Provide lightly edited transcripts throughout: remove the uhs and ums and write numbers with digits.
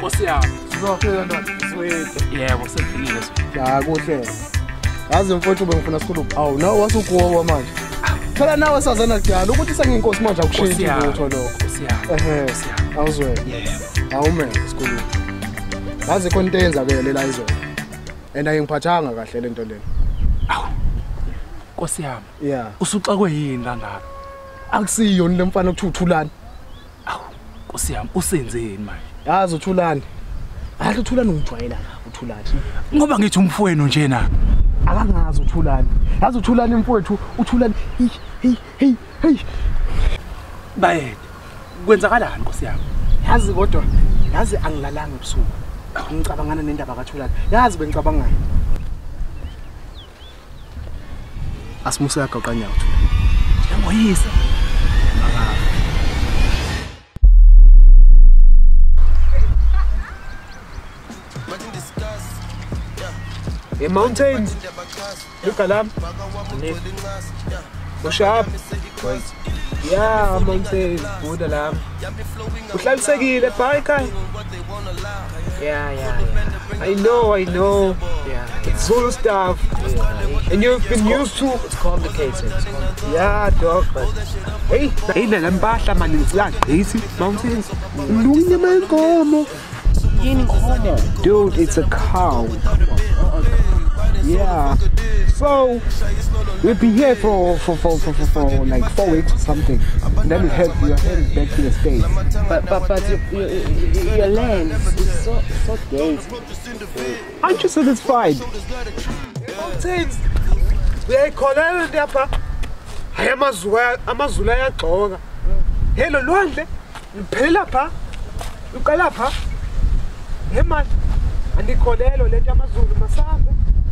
Nkosi yami. Sizofika ndoda. Sweet. Yebo, sefikile. Ya kuhle. Yazi mfowethu bengifuna sikhulume. Awu nawe wasukuwa manje. Phela nawe sazana kudala ukuthi sengiyinkosi manje akushintshe lutho lokho. Nkosi yami. Awuzwe. Yebo. Awume sikhulume. Yazi khona into eyenzakele la izolo. And ayingiphathanga kahle lento lena. Awu. Nkosi yami. Yeah. Usuxakwe yini landala? Akusiyo le mfana ukuthi uthulani. Awu. Nkosi yami usenzeni manje? Yazi uthulani. Hayi uthulani ungijwayela uthulani. Ngoba ngithi umfowenu nje na. Akangazi uthulani. Yazi uthulani mfowethu uthulani. Hey. Bayede. Kwenzakalani Nkosi yami? Yazi kodwa yazi angilalanga ebusuku. Ngicabangana nendaba kathulani. Yazi bengicabangani. Asimusa yaqaqanya uthulani. Yamoyisa. The mountains. Look at them. Push up. Yeah, mountains. Good alarm. Uhlalisekile bike. Yeah. I know. Yeah. It's Zulu stuff. Yeah. And you've been used to. It's complicated. Yeah, dog. But hey, le mpahla manje ngizilanda. Easy mountains. Lunye mankomo. Dude, it's a cow. Yeah. So we'll be here for like 4 weeks or something. And then we head back to the States. But your land is so dated. Aren't you satisfied? Mountains. Uyayikholela lapha. Hayi amazulu ayagxoka. Hello lwandle. Liphela lapha. Uqala lapha. Hey man. Andikholelo lento amazulu masambe.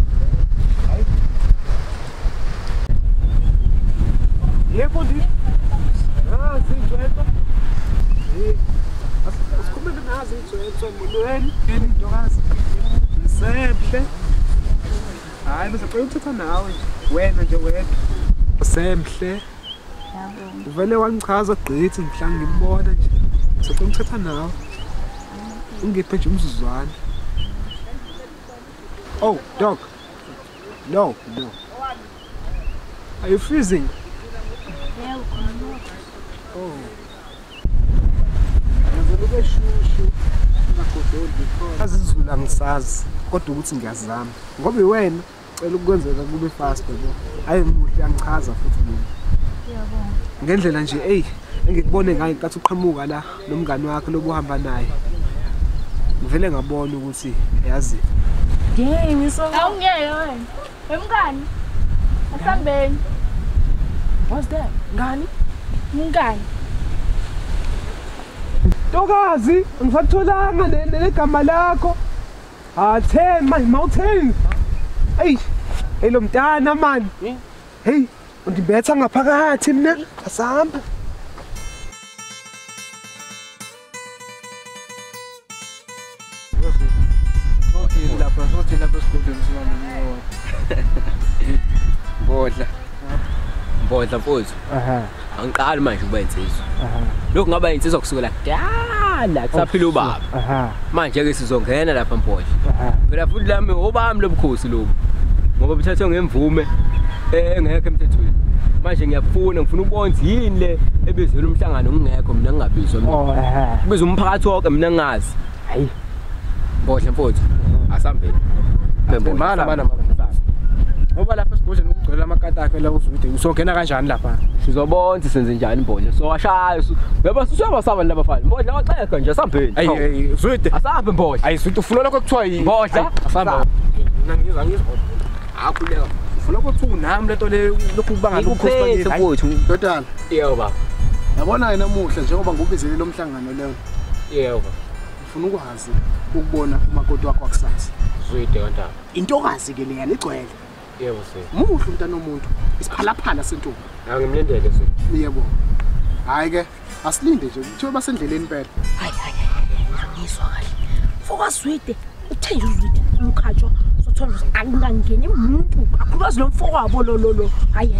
Yebo ndi. Sijwetha. Asikhulume nazi ijwetha molweni, ntokazi. Sehle. Hayi bese uyothatha nawe wena nje wedwa. Semhle. Yabo. Uvele wangichaza gqithi ngihlange ngimbona nje. Sokungithatha nawe. Ungiphe nje umzuzwana. Oh, dog. No. Are you freezing? Oh. Ngizolobe shushu. Ngakhodoli before. Azizulu angisazi kodwa ukuthi ngiyazama. Ngoba iwena cela ukwenzeka kube fast yabo. Hayi muhle angichaza futhi mina. Yabona. Ngendlela nje engikubone ngayo nkathi uqhamuka la nomngani wakhe lobuhamba naye. Ngivele ngabona ukuthi yazi. Awungeke wena. Wemngani. Asambeni. What's that? Ngani? Mngani. Ntokazi, ngisatholanga negama lakho. Thema mountains. Hey lo mntana man. Hey, undibetha ngaphakathi mina. Asamba. Mbodla mfowethu. Angiqali manje ukuba insizwa. Lokhu ngaba insizwa kusukela kudala kusaphila ubaba. Manje ke sizongena lapha Mbodla. Phela futhi lami obami lobukhosi lobu. Ngoba bethathwe ngemvume engekho emthethweni. Manje ngiyafuna ukubona yini le ebizela umhlangano ngingekho mina ngingabizwa mina. Kubiza umphakathi wonke mina ngingazi. Hayi. Mbodla mfowethu. Asambeni. Mana. Ngoba lapha sigodleni ukugcwela amakataka la uzwide usongena kanjani lapha? Sizobona senze njani Mbodla. So washaya yaba sisabasaba labafana. Mbodla waxeka nje asambeni. Hey zwide. Asambe Mbodla. Hayi zwide ufuna lokho kuthiwa yini? Mbodla. Asamba. Mina ngizwa. Akuleka. Ufuna ukuthi unami lento le lokhu kubanga lokuphethe mfowethu. Ndodana. Yebo baba. Yabona yena muhle njengoba ngubizele lo mhlangano leyo. Yebo. Ufuna ukwazi ukubona umakoti wakho akusasa. Zwide kantaba. Intokazi ke leyana igcwele. Yebo se. Muhle umntana omuntu. Isiphalaphala sentombi. Angimlendele se. Yebo. Hayi ke asilinde nje kuthiwe basendleleni phela. Hayi. Ngizwa kahle. Fokazwide. Uthenje uzwide. Umkhatsho sothola angangeni umuntu. Akulazi lo mfoko wabo lo. Hayi.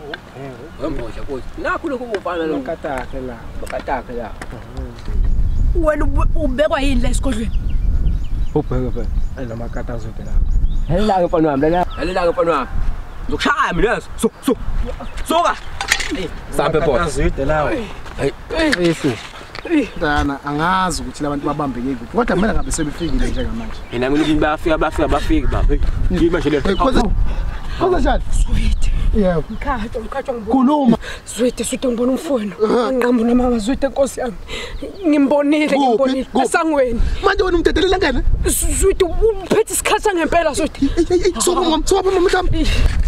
Mbodla kodwa. Nakho lokho kufana lo Makataka la. Makataka la. wena ubekwa yini la esikolweni ubheke phela Anamakata azode la. Lalela ke mfana wami lalela ke mfana wami ngizokushaya mina yazi soka sambe boss Azode lawo. Efu Dana angazi ukuthi labantu babambeke kuphi. Kodwa kumele ngabe sebefikile njengamanje. mina ngilibini bafika baba ngima nje le Khoza njani? Zwide Yebo. mkhatsho Khuluma. Zwide ngibona umfowenu anqambu namama Zwide Nkosi yami ngimbonile esangweni Manje wena umdedelela ngene? Zwide uphethe isikhatha ngempela Zwide Soba mhlawumbe.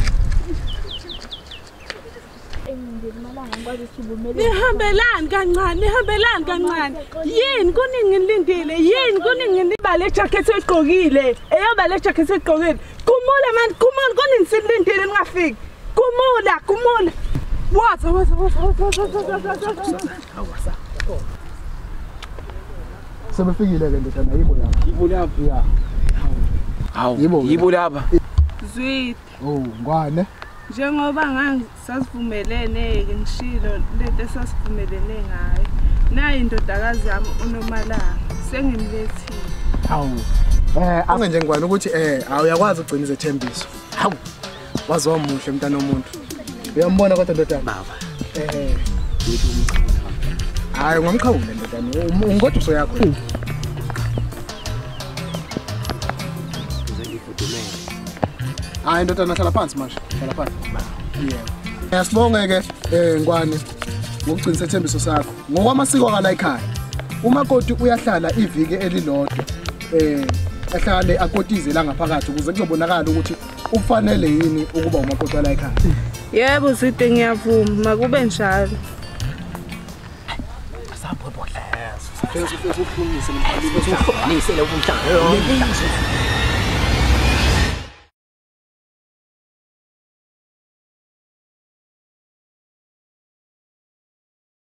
Nihambelani kancane yini kuningi ngilindile yini kuningi ngibale ijacket egqokile eyobale ijacket egqokile kumula man kuningi silindile ningafiki kumula waza Sebefikile ke ndodana yibo lapha. Ya. yibo lapha Zwide Oh, ngwane. njengoba ngasasivumelene ke ngishilo lento esasivumelene ngayo nayi indodakazi yami uNomalanga sengimlethile Hawu. Angenje ngwane ukuthi awuyakwazi ukugcina izethembiso. Hawu. Waziwa umuhle mntana womuntu. Uyambona kodwa ndodana? baba Hayi ngomkhawule ndodana. Ungodwa yakho. Hayi ndodana hlala phansi manje. Hlala phansi. Yebo. Sibonge ke ngwane ngokugcina isethembiso sakho. Ngokwamasiko akala ekhaya. Umakoti uyahlala iviki elilodwa. Ehlale akotize la ngaphakathi ukuze kuzobonakala ukuthi ufanele yini ukuba umakoti wala ekhaya. yebo Zwide ngiyavuma makube njalo Nisele ubumhlanga